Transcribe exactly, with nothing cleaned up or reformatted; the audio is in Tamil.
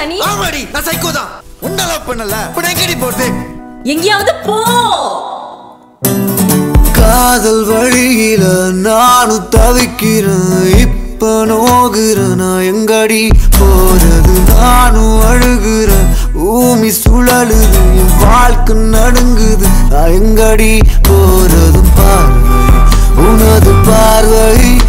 சைக்கோடா நீ? ஆமாடி, நான் சைக்கோ தான். உன்ன லவ் பண்ணல. இப்ப எங்கடி போறது? எங்கயாவது போ. காதல் வழியில நானும் தவிக்கிறேன், இப்ப நோகுறேன். நான் எங்கடி போறது? நானும் அழுகுறேன், பூமி சுழலுது, என் வாழ்க்கை நடுங்குது. நான் எங்கடி போறது? பார்வை உனது பார்வை